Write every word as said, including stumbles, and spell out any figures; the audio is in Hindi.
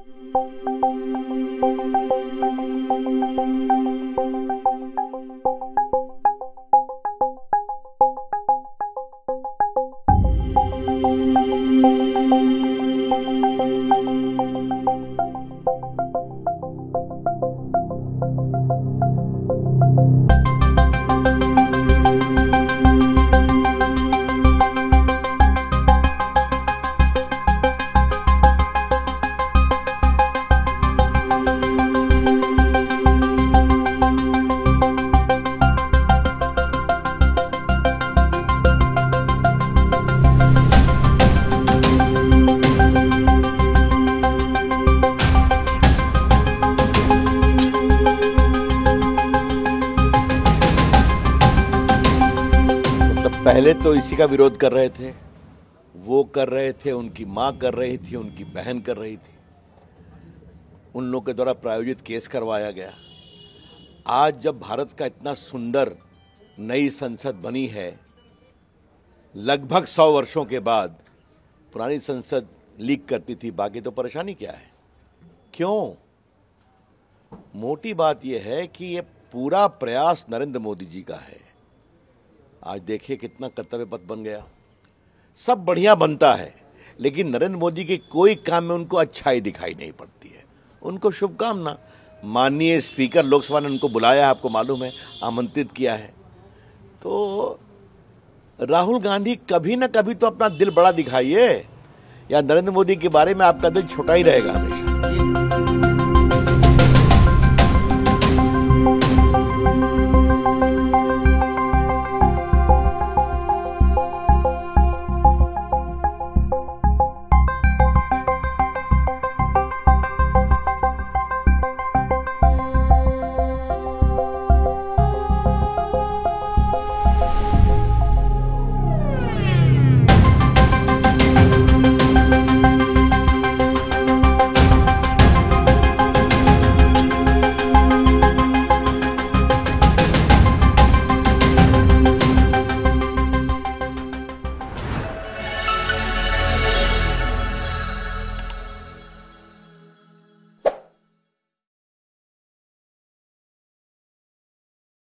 पहले तो इसी का विरोध कर रहे थे, वो कर रहे थे, उनकी माँ कर रही थी, उनकी बहन कर रही थी, उन लोगों के द्वारा प्रायोजित केस करवाया गया। आज जब भारत का इतना सुंदर नई संसद बनी है, लगभग सौ वर्षों के बाद पुरानी संसद लीक करती थी, बाकी तो परेशानी क्या है? क्यों? मोटी बात यह है कि ये पूरा प्रयास नरेंद्र मोदी जी का है। आज देखिए कितना कर्तव्य पथ बन गया। सब बढ़िया बनता है, लेकिन नरेंद्र मोदी के कोई काम में उनको अच्छाई दिखाई नहीं पड़ती है। उनको शुभकामना। माननीय स्पीकर लोकसभा ने उनको बुलाया, आपको मालूम है, आमंत्रित किया है। तो राहुल गांधी कभी ना कभी तो अपना दिल बड़ा दिखाइए, या नरेंद्र मोदी के बारे में आपका दिल छोटा ही रहेगा हमेशा।